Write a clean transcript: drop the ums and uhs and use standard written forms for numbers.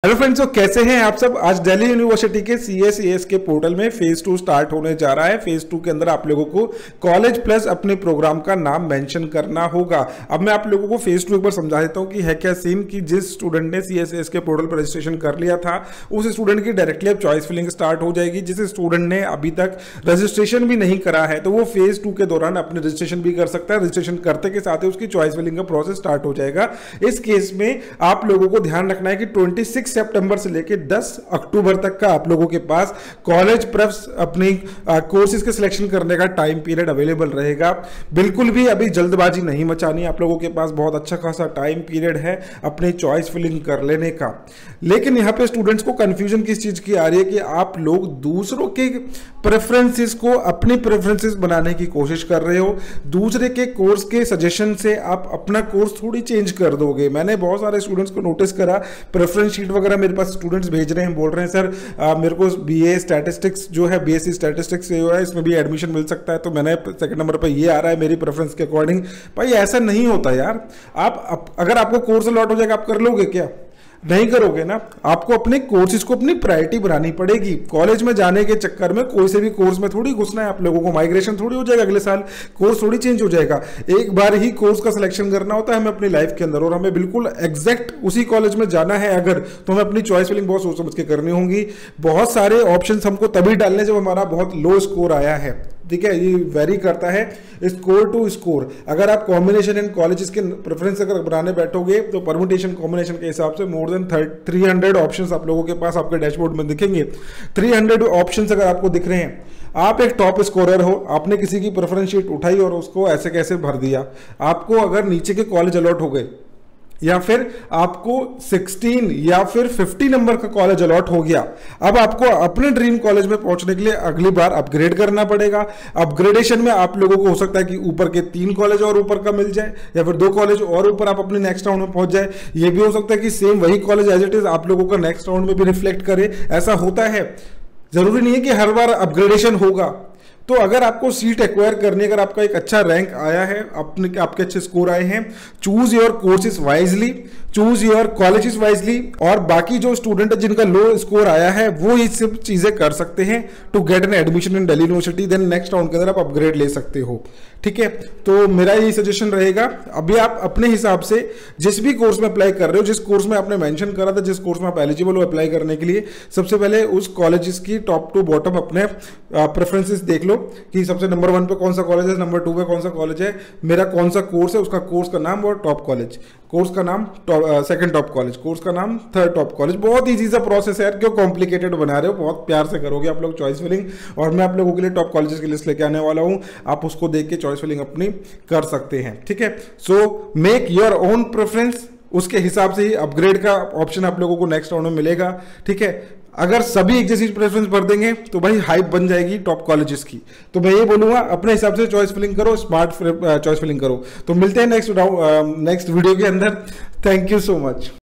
Hello friends, तो कैसे हैं आप सब। आज दिल्ली यूनिवर्सिटी के CSES के पोर्टल में फेज 2 स्टार्ट होने जा रहा है। फेज 2 के अंदर आप लोगों को कॉलेज प्लस अपने प्रोग्राम का नाम मेंशन करना होगा। अब मैं आप लोगों को फेज 2 एक बार समझा देता हूं कि है क्या सीन, कि जिस स्टूडेंट ने CSES के पोर्टल पर रजिस्ट्रेशन कर लिया था उस स्टूडेंट की डायरेक्टली अब चॉइस फिलिंग स्टार्ट हो जाएगी। जिस स्टूडेंट ने अभी तक रजिस्ट्रेशन भी नहीं करा है तो वो फेज 2 के दौरान अपने रजिस्ट्रेशन भी कर सकता है। रजिस्ट्रेशन करते के साथ ही उसकी चॉइस फिलिंग का प्रोसेस स्टार्ट हो जाएगा। इस केस में आप लोगों को ध्यान रखना है कि 26 सितंबर से लेकर 10 अक्टूबर तक का आप लोगों के पास कॉलेज प्रेप्स अपनी कोर्सेज के सिलेक्शन करने का टाइम पीरियड अवेलेबल रहेगा। बिल्कुल भी अभी जल्दबाजी नहीं मचानी, आप लोगों के पास बहुत अच्छा खासा टाइम पीरियड है अपनी चॉइस फिलिंग कर लेने का। लेकिन यहां पे स्टूडेंट्स को कंफ्यूजन किस चीज की आ रही है कि आप लोग दूसरों के प्रेफरेंसेस को अपनी प्रेफरेंसेस बनाने की कोशिश कर रहे हो। दूसरे के कोर्स के सजेशन से आप अपना कोर्स थोड़ी चेंज कर दोगे। मैंने बहुत सारे स्टूडेंट्स को नोटिस करा, प्रेफरेंस शीट वगैरह मेरे पास स्टूडेंट्स भेज रहे हैं, बोल रहे हैं सर मेरे को BA स्टैटिस्टिक्स जो है BSc स्टैटिस्टिक्स से जो है इसमें भी एडमिशन मिल सकता है, तो मैंने सेकंड नंबर पर ये आ रहा है मेरी प्रेफरेंस के अकॉर्डिंग। भाई ऐसा नहीं होता यार। आप अगर आपको कोर्स अलॉट हो जाएगा आप कर लोगे क्या? नहीं करोगे ना। आपको अपने कोर्सेज को अपनी प्रायोरिटी बनानी पड़ेगी। कॉलेज में जाने के चक्कर में कोई से भी कोर्स में थोड़ी घुसना है आप लोगों को। माइग्रेशन थोड़ी हो जाएगा, अगले साल कोर्स थोड़ी चेंज हो जाएगा। एक बार ही कोर्स का सिलेक्शन करना होता है हमें अपनी लाइफ के अंदर, और हमें बिल्कुल एग्जैक्ट उसी कॉलेज में जाना है अगर, तो हमें अपनी चॉइस फिलिंग बहुत सोच समझ के करनी होगी। बहुत सारे ऑप्शंस हमको तभी डालने जब हमारा बहुत लो स्कोर आया है, ठीक है। ये वेरी करता है स्कोर टू स्कोर। अगर आप कॉम्बिनेशन एंड कॉलेजेस के प्रेफरेंस अगर बनाने बैठोगे तो परम्यूटेशन कॉम्बिनेशन के हिसाब से मोर देन 300 ऑप्शंस आप लोगों के पास आपके डैशबोर्ड में दिखेंगे। 300 ऑप्शंस अगर आपको दिख रहे हैं, आप एक टॉप स्कोरर हो, आपने किसी की प्रेफरेंस शीट उठाई और उसको ऐसे कैसे भर दिया। आपको अगर नीचे के कॉलेज अलॉट हो गए या फिर आपको 16 या फिर 50 नंबर का कॉलेज अलॉट हो गया, अब आपको अपने ड्रीम कॉलेज में पहुंचने के लिए अगली बार अपग्रेड करना पड़ेगा। अपग्रेडेशन में आप लोगों को हो सकता है कि ऊपर के 3 कॉलेज और ऊपर का मिल जाए, या फिर 2 कॉलेज और ऊपर आप अपने नेक्स्ट राउंड में पहुंच जाए। ये भी हो सकता है कि सेम वही कॉलेज एज इट इज आप लोगों का नेक्स्ट राउंड में भी रिफ्लेक्ट करे। ऐसा होता है, जरूरी नहीं है कि हर बार अपग्रेडेशन होगा। तो अगर आपको सीट एक्वायर करनी, अगर आपका एक अच्छा रैंक आया है, आपके अच्छे स्कोर आए हैं, choose your courses wisely, choose your colleges wisely. और बाकी जो स्टूडेंट है जिनका लो स्कोर आया है वो ये सब चीजें कर सकते हैं to get an admission in Delhi university. Then next round के अंदर आप अपग्रेड ले सकते हो, ठीक है। तो मेरा यही सजेशन रहेगा, अभी आप अपने हिसाब से जिस भी कोर्स में अप्लाई कर रहे हो, जिस कोर्स में आपने मेंशन करा था, जिस कोर्स में आप एलिजिबल हो अप्लाई करने के लिए, सबसे पहले उस कॉलेजेस की टॉप टू बॉटम अपने प्रेफरेंसेस देख लो कि सबसे नंबर 1 पे कौन सा कॉलेज है, नंबर 2 पे कौन सा कॉलेज है, मेरा कौन सा कोर्स है, उसका कोर्स का नाम और टॉप कॉलेज, कोर्स का नाम सेकंड टॉप कॉलेज, कोर्स का नाम थर्ड टॉप कॉलेज। बहुत ईजी सा प्रोसेस है यार, क्यों कॉम्प्लिकेटेड बना रहे हो। बहुत प्यार से करोगे आप लोग चॉइस फिलिंग, और मैं आप लोगों के लिए टॉप कॉलेजेस की लिस्ट लेके आने वाला हूं। आप उसको देख के चॉइस फिलिंग अपनी कर सकते हैं, ठीक है। So make your own preference, उसके हिसाब से ही अपग्रेड का ऑप्शन आप लोगों को नेक्स्ट राउंड में मिलेगा, ठीक है। अगर सभी एक जैसी प्रेफरेंस भर देंगे तो भाई हाइप बन जाएगी टॉप कॉलेजेस की। तो मैं ये बोलूंगा अपने हिसाब से चॉइस फिलिंग करो, स्मार्ट चॉइस फिलिंग करो। तो मिलते हैं नेक्स्ट वीडियो के अंदर। Thank you so much.